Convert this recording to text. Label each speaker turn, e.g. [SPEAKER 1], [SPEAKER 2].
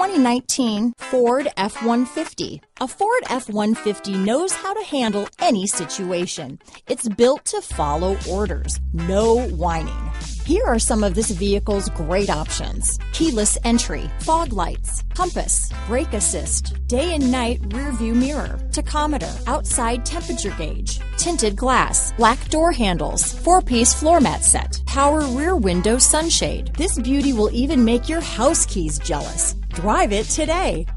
[SPEAKER 1] 2019 Ford F-150. A Ford F-150 knows how to handle any situation. It's built to follow orders, no whining. Here are some of this vehicle's great options: keyless entry, fog lights, compass, brake assist, day and night rear view mirror, tachometer, outside temperature gauge, tinted glass, black door handles, 4-piece floor mat set, power rear window sunshade. This beauty will even make your house keys jealous. Drive it today.